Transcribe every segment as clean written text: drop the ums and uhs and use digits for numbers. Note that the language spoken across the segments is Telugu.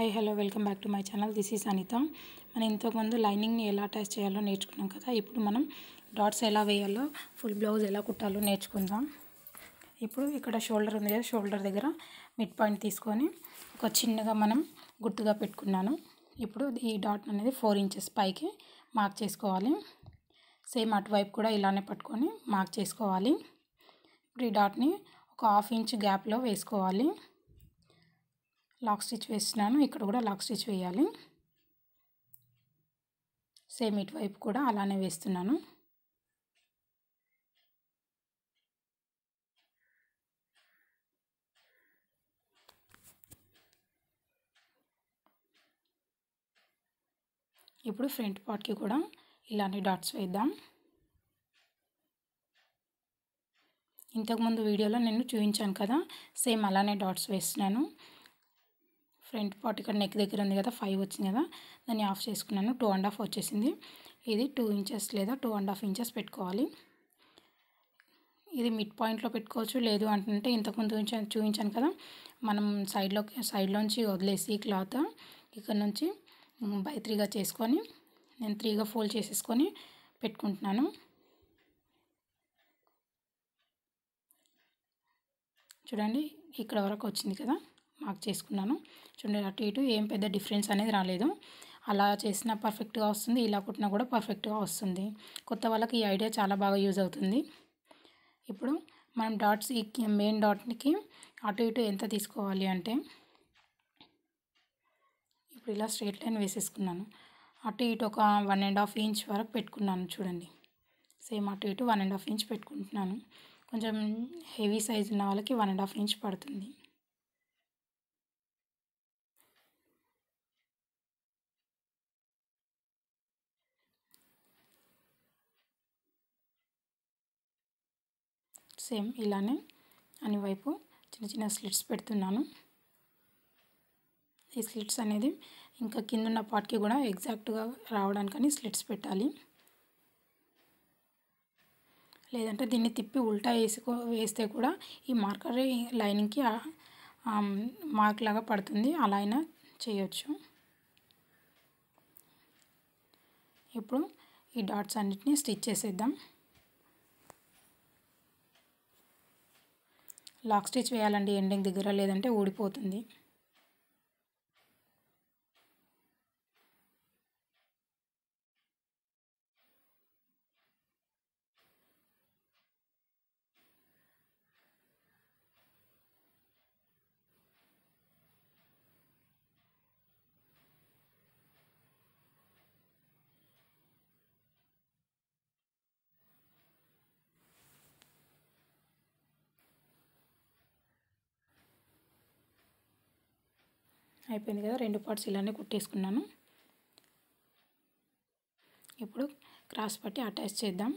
Hi hello welcome back to my channel. This is Anitha. మనం ఇంతకుముందు లైనింగ్ని ఎలా అటాచ్ చేయాలో నేర్చుకున్నాం కదా. ఇప్పుడు మనం డాట్స్ ఎలా వేయాలో, ఫుల్ బ్లౌజ్ ఎలా కుట్టాలో నేర్చుకుందాం. ఇప్పుడు ఇక్కడ షోల్డర్ ఉంది కదా, షోల్డర్ దగ్గర మిడ్ పాయింట్ తీసుకొని ఒక చిన్నగా మనం గుర్తుగా పెట్టుకున్నాను. ఇప్పుడు ఈ డాట్ అనేది 4 ఇంచెస్ పైకి మార్క్ చేసుకోవాలి. సేమ్ అటువైపు కూడా ఇలానే పట్టుకొని మార్క్ చేసుకోవాలి. ఇప్పుడు ఈ డాట్ని ఒక 1/2 ఇంచ్ గ్యాప్లో వేసుకోవాలి. లాక్ స్టిచ్ వేస్తున్నాను. ఇక్కడ కూడా లాక్ స్టిచ్ వేయాలి. సేమ్ ఇటువైపు కూడా అలానే వేస్తున్నాను. ఇప్పుడు ఫ్రంట్ పార్ట్కి కూడా ఇలాంటి డాట్స్ వేద్దాం. ఇంతకుముందు వీడియోలో నేను చూపించాను కదా, సేమ్ అలానే డాట్స్ వేస్తున్నాను. ఫ్రంట్ పార్ట్ ఇక్కడ నెక్ దగ్గర ఉంది కదా, 5 వచ్చింది కదా, దాన్ని ఆఫ్ చేసుకున్నాను. 2.5 వచ్చేసింది. ఇది 2 ఇంచెస్ లేదా 2.5 ఇంచెస్ పెట్టుకోవాలి. ఇది మిడ్ పాయింట్లో పెట్టుకోవచ్చు. లేదు అంటే ఇంతకుముందు చూపించాను కదా, మనం సైడ్లోంచి వదిలేసి క్లాత్ ఇక్కడ నుంచి బై 3గా చేసుకొని నేను 3గా ఫోల్డ్ చేసేసుకొని పెట్టుకుంటున్నాను. చూడండి, ఇక్కడ వరకు వచ్చింది కదా, మార్క్ చేసుకున్నాను. చూడండి, అటు ఇటు ఏం పెద్ద డిఫరెన్స్ అనేది రాలేదు. అలా చేసినా పర్ఫెక్ట్గా వస్తుంది, ఇలా కుట్టినా కూడా పర్ఫెక్ట్గా వస్తుంది. కొత్త వాళ్ళకి ఈ ఐడియా చాలా బాగా యూజ్ అవుతుంది. ఇప్పుడు మనం డాట్స్ ఈ మెయిన్ డాట్కి అటు ఇటు ఎంత తీసుకోవాలి అంటే, ఇప్పుడు ఇలా స్ట్రైట్ లైన్ వేసేసుకున్నాను. అటు ఇటు ఒక 1.5 ఇంచ్ వరకు పెట్టుకున్నాను. చూడండి, సేమ్ అటు ఇటు 1.5 ఇంచ్ పెట్టుకుంటున్నాను. కొంచెం హెవీ సైజ్ ఉన్న వాళ్ళకి 1.5 ఇంచ్ పడుతుంది. సేమ్ ఇలానే అన్ని వైపు చిన్న చిన్న స్లిట్స్ పెడుతున్నాను. ఈ స్లిట్స్ అనేది ఇంకా కిందున్న పార్ట్కి కూడా ఎగ్జాక్ట్గా రావడానికని స్లిట్స్ పెట్టాలి. లేదంటే దీన్ని తిప్పి ఉల్టా వేస్తే కూడా ఈ మార్కర్ లైనింగ్కి మార్క్ లాగా పడుతుంది. అలా అయినా చేయొచ్చు. ఇప్పుడు ఈ డాట్స్ అన్నిటినీ స్టిచ్ చేసేద్దాం. లాక్ స్టిచ్ వేయాలండి ఎండింగ్ దగ్గర, లేదంటే ఊడిపోతుంది. అయిపోయింది కదా, 2 పార్ట్స్ ఇలానే కుట్టేసుకున్నాను. ఇప్పుడు క్రాస్ పట్టి అటాచ్ చేద్దాం.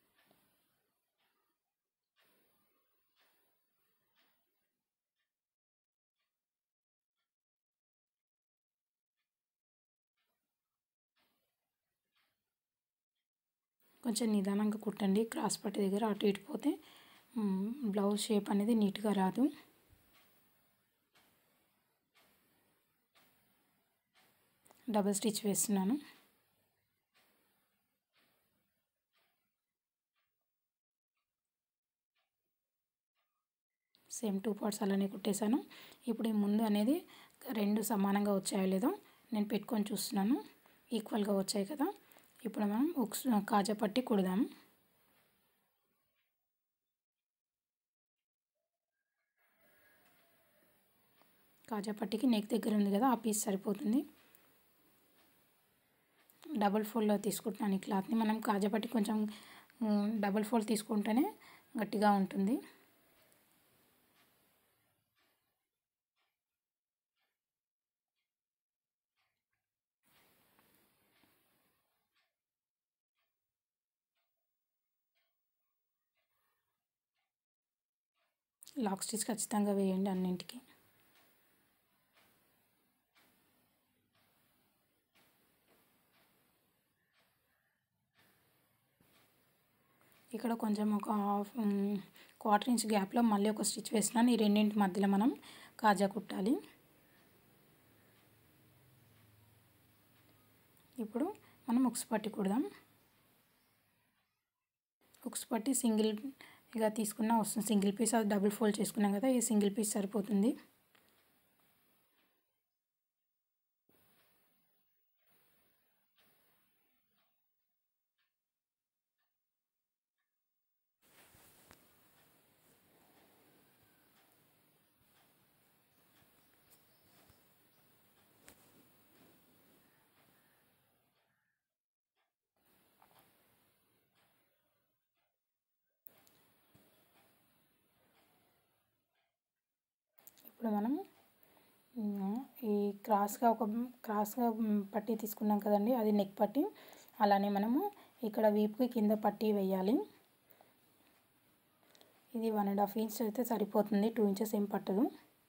కొంచెం నిదానంగా కుట్టండి. క్రాస్ పట్టి దగ్గర అటు ఇటు పోతే బ్లౌజ్ షేప్ అనేది నీట్గా రాదు. డబుల్ స్టిచ్ వేస్తున్నాను. సేమ్ 2 పార్ట్స్ అలానే కుట్టేశాను. ఇప్పుడు ఈ ముందు అనేది 2 సమానంగా వచ్చాయో లేదో నేను పెట్టుకొని చూస్తున్నాను. ఈక్వల్గా వచ్చాయి కదా. ఇప్పుడు మనం కాజా పట్టి కుడదాం. కాజా పట్టికి నెక్ దగ్గర ఉంది కదా, ఆ పీస్ సరిపోతుంది. డబుల్ ఫోల్డ్లో తీసుకుంటున్నాను ఈ క్లాత్ని. మనం కాజా పట్టి కొంచెం డబుల్ ఫోల్డ్ తీసుకుంటేనే గట్టిగా ఉంటుంది. లాక్ స్టిచ్ ఖచ్చితంగా వేయండి అన్నింటికి. ఇక్కడ కొంచెం ఒక 1/4 ఇంచ్ గ్యాప్లో మళ్ళీ ఒక స్టిచ్ వేసినాను. ఈ రెండింటి మధ్యలో మనం కాజా కుట్టాలి. ఇప్పుడు మనం ఉక్స్ పట్టి కుడదాం. ఉక్స్ పట్టి సింగిల్గా తీసుకున్నా వస్తుంది. సింగిల్ పీస్ అది డబుల్ ఫోల్డ్ చేసుకున్నాం కదా, ఈ సింగిల్ పీస్ సరిపోతుంది. ఇప్పుడు మనం ఈ క్రాస్గా పట్టీ తీసుకున్నాం కదండి, అది నెక్ పట్టీ. అలానే మనము ఇక్కడ వీపుకి కింద పట్టీ వేయాలి. ఇది 1.5 ఇంచ్ అయితే సరిపోతుంది, 2 ఇంచెస్ ఏం పట్టదు.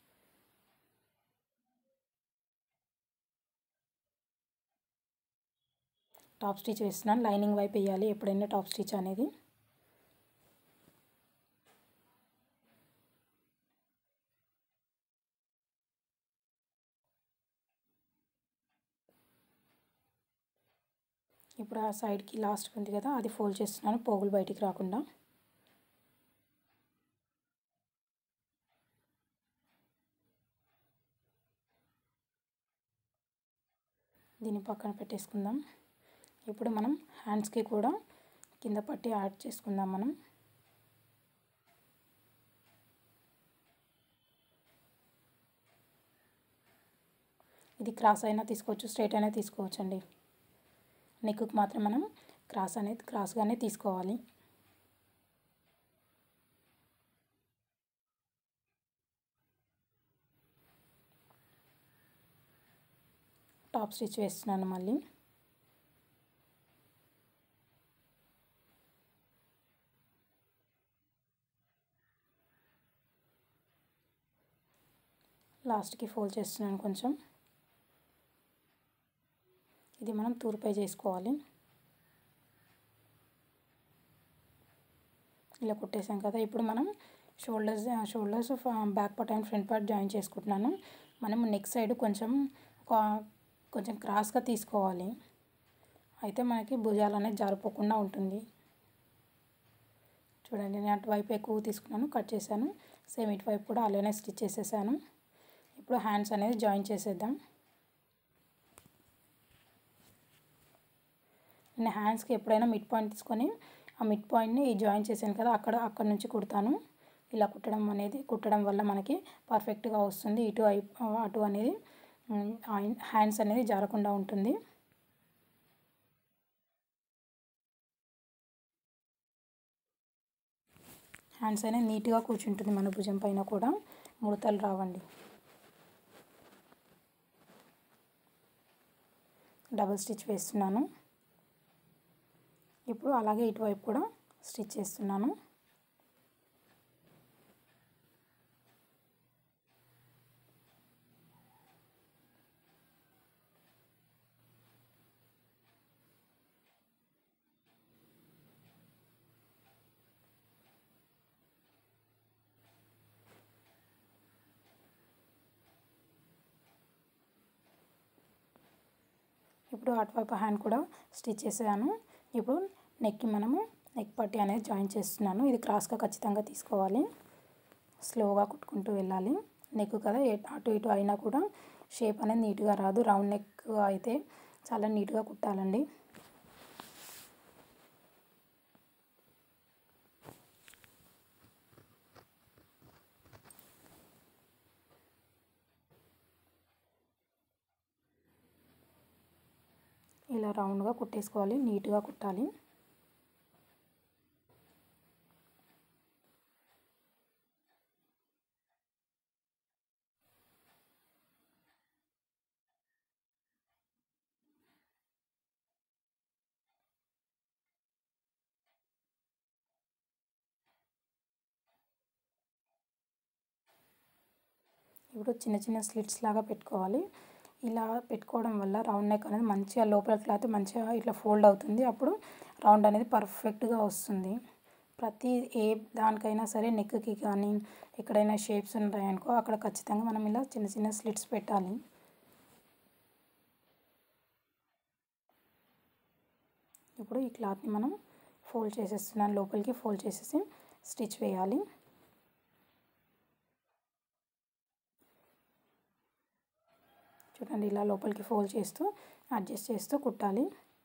టాప్ స్టిచ్ వేస్తున్నాను. లైనింగ్ వైపు వేయాలి ఎప్పుడైనా టాప్ స్టిచ్ అనేది. ఇప్పుడు ఆ సైడ్కి లాస్ట్కి ఉంది కదా, అది ఫోల్డ్ చేస్తున్నాను పోగులు బయటికి రాకుండా. దీన్ని పక్కన పెట్టేసుకుందాం. ఇప్పుడు మనం హ్యాండ్స్కి కూడా కింద పట్టి యాడ్ చేసుకుందాం మనం. ఇది క్రాస్ అయినా తీసుకోవచ్చు, స్ట్రైట్ అయినా తీసుకోవచ్చు అండి. నెక్కి మాత్రం మనం క్రాస్గానే తీసుకోవాలి. టాప్ స్టిచ్ వేస్తున్నాను మళ్ళీ. లాస్ట్కి ఫోల్డ్ చేస్తున్నాను కొంచెం. ఇది మనం తూర్పై చేసుకోవాలి. ఇలా కుట్టేసాం కదా, ఇప్పుడు మనం shoulders back part and front part join చేసుకుంటున్నాను. మనం నెక్ సైడ్ కొంచెం క్రాస్గా తీసుకోవాలి, అయితే మనకి భుజాలు అనేది జారిపోకుండా ఉంటుంది. చూడండి, నేను అటువైపు ఎక్కువ తీసుకున్నాను, కట్ చేశాను. సేమ్ ఇటువైపు కూడా అలానే స్టిచ్ చేసేసాను. ఇప్పుడు హ్యాండ్స్ అనేది జాయిన్ చేసేద్దాం. నేను హ్యాండ్స్కి ఎప్పుడైనా మిడ్ పాయింట్ తీసుకొని ఆ మిడ్ పాయింట్ని జాయిన్ చేశాను కదా, అక్కడ నుంచి కుడతాను. ఇలా కుట్టడం వల్ల మనకి పర్ఫెక్ట్గా వస్తుంది. అటు అనేది హ్యాండ్స్ అనేది జారకుండా ఉంటుంది. హ్యాండ్స్ అనేది నీట్గా కూర్చుంటుంది మన భుజం పైన కూడా, ముడతలు రావండి. డబుల్ స్టిచ్ వేస్తున్నాను. ఇప్పుడు అలాగే ఇటువైపు కూడా స్టిచ్ చేస్తున్నాను. ఇప్పుడు అటువైపు హ్యాండ్ కూడా స్టిచ్ చేసాను. ఇప్పుడు నెక్ పట్టీ అనేది జాయిన్ చేస్తున్నాను. ఇది క్రాస్గా ఖచ్చితంగా తీసుకోవాలి, స్లోగా కుట్టుకుంటూ వెళ్ళాలి. నెక్ కదా, అటు ఇటు అయినా కూడా షేప్ అనేది నీట్గా రాదు. రౌండ్ నెక్ అయితే చాలా నీట్గా కుట్టాలండి. ఇలా రౌండ్గా కుట్టేసుకోవాలి, నీట్గా కుట్టాలి. ఇప్పుడు చిన్న చిన్న స్లిట్స్ లాగా పెట్టుకోవాలి. ఇలా పెట్టుకోవడం వల్ల రౌండ్ నెక్ అనేది మంచిగా లోపల క్లాత్ మంచిగా ఇట్లా ఫోల్డ్ అవుతుంది. అప్పుడు రౌండ్ అనేది పర్ఫెక్ట్గా వస్తుంది. ఏ దానికైనా సరే, నెక్కి కానీ ఎక్కడైనా షేప్స్ ఉంటాయనుకో అక్కడ ఖచ్చితంగా మనం ఇలా చిన్న చిన్న స్లిట్స్ పెట్టాలి. ఇప్పుడు ఈ క్లాత్ని మనం ఫోల్డ్ చేసేస్తున్నాను, లోపలికి ఫోల్డ్ చేసేసి స్టిచ్ వేయాలి. చూడండి, ఇలా లోపలికి ఫోల్డ్ చేస్తూ అడ్జస్ట్ చేస్తూ కుట్టాలి.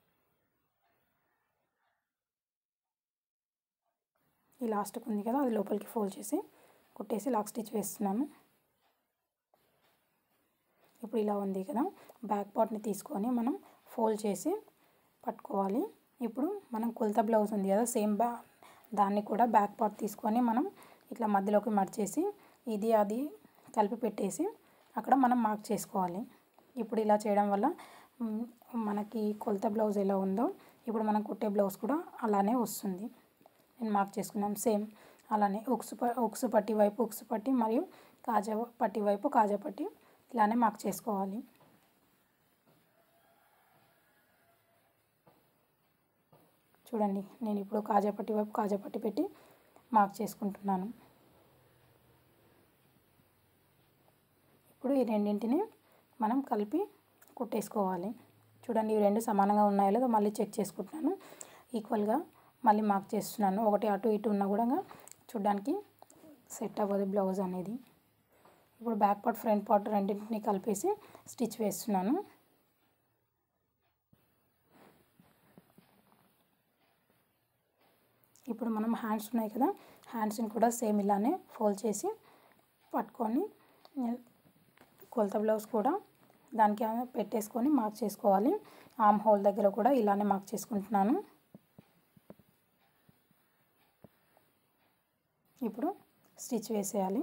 ఈ లాస్ట్కి ఉంది కదా, అది లోపలికి ఫోల్డ్ చేసి కుట్టేసి లాక్ స్టిచ్ వేస్తున్నాను. ఇప్పుడు ఇలా ఉంది కదా, బ్యాక్ పార్ట్ని తీసుకొని మనం ఫోల్డ్ చేసి పట్టుకోవాలి. ఇప్పుడు మనం కొలత బ్లౌజ్ ఉంది కదా, సేమ్ దాన్ని కూడా బ్యాక్ పార్ట్ తీసుకొని మనం ఇట్లా మధ్యలోకి మడిచేసి ఇది అది కలిపి పెట్టేసి అక్కడ మనం మార్క్ చేసుకోవాలి. ఇప్పుడు ఇలా చేయడం వల్ల మనకి కొలత బ్లౌజ్ ఎలా ఉందో ఇప్పుడు మనం కుట్టే బ్లౌజ్ కూడా అలానే వస్తుంది. నేను మార్క్ చేసుకున్నాను. సేమ్ అలానే ఉక్సు పట్టి వైపు ఉక్సు పట్టి మరియు కాజా పట్టి వైపు కాజా పట్టి ఇలానే మార్క్ చేసుకోవాలి. చూడండి, నేను ఇప్పుడు కాజా పట్టి వైపు కాజా పట్టి పెట్టి మార్క్ చేసుకుంటున్నాను. ఇప్పుడు ఈ రెండింటిని మనం కలిపి కుట్టేసుకోవాలి. చూడండి, ఇవి రెండు సమానంగా ఉన్నాయో లేదో మళ్ళీ చెక్ చేసుకుంటున్నాను. ఈక్వల్గా మళ్ళీ మార్క్ చేస్తున్నాను. ఒకటి అటు ఇటు ఉన్నా కూడా చూడడానికి సెట్ అవ్వదు బ్లౌజ్ అనేది. ఇప్పుడు బ్యాక్ పార్ట్ ఫ్రంట్ పార్ట్ రెండింటిని కలిపేసి స్టిచ్ వేస్తున్నాను. ఇప్పుడు మనం హ్యాండ్స్ ఉన్నాయి కదా, హ్యాండ్స్ని కూడా సేమ్ ఇలానే ఫోల్డ్ చేసి పట్టుకొని కొలత బ్లౌజ్ కూడా దానికి పెట్టేసుకొని మార్క్ చేసుకోవాలి. ఆర్మ్ హోల్ దగ్గర కూడా ఇలానే మార్క్ చేసుకుంటున్నాను. ఇప్పుడు స్టిచ్ వేసేయాలి.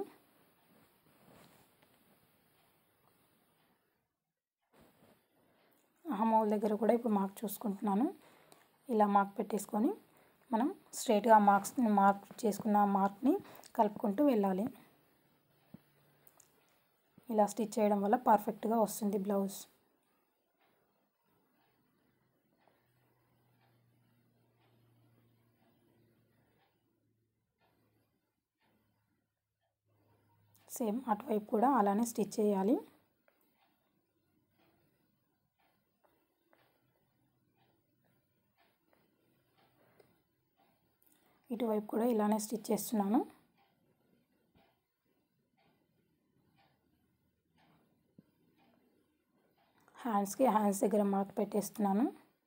ఆర్మ్ హోల్ దగ్గర కూడా ఇప్పుడు మార్క్ చూసుకుంటున్నాను. ఇలా మార్క్ పెట్టేసుకొని మనం స్ట్రైట్గా మార్క్ చేసుకున్న మార్క్ని కలుపుకుంటూ వెళ్ళాలి. ఇలా స్టిచ్ చేయడం వల్ల పర్ఫెక్ట్గా వస్తుంది బ్లౌజ్. సేమ్ అటువైపు కూడా అలానే స్టిచ్ చేయాలి. ఇటువైపు కూడా ఇలానే స్టిచ్ చేస్తున్నాను. హ్యాండ్స్ దగ్గర మార్క్ పెట్టేస్తున్నాను.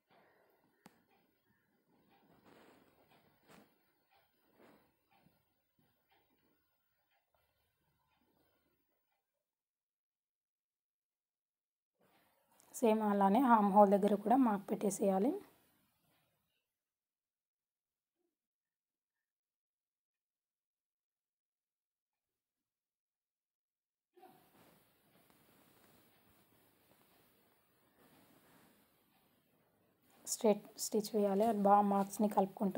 సేమ్ అలానే ఆర్మ్ హోల్ దగ్గర కూడా మార్క్ పెట్టేసేయాలి. స్ట్రైట్ స్టిచ్ వేయాలి. అది బాగా మార్క్స్ని కలుపుకుంటూ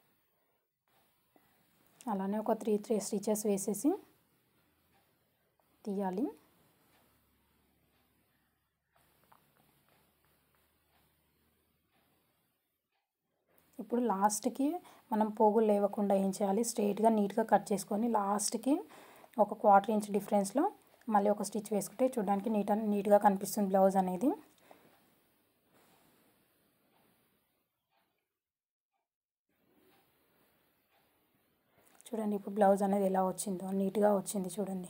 అలానే ఒక 3 స్టిచెస్ వేసేసి తీయాలి. ఇప్పుడు లాస్ట్కి మనం పోగులు లేవకుండా ఏం చేయాలి, స్ట్రైట్గా నీట్గా కట్ చేసుకొని లాస్ట్కి ఒక 1/4 ఇంచ్ డిఫరెన్స్లో మళ్ళీ ఒక స్టిచ్ వేసుకుంటే చూడడానికి నీట్గా కనిపిస్తుంది బ్లౌజ్ అనేది. చూడండి, ఇప్పుడు బ్లౌజ్ అనేది ఎలా వచ్చిందో, నీట్గా వచ్చింది చూడండి.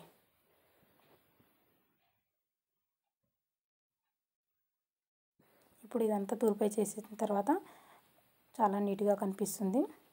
ఇప్పుడు ఇదంతా తూర్పై చేసిన తర్వాత చాలా నీట్గా కనిపిస్తుంది.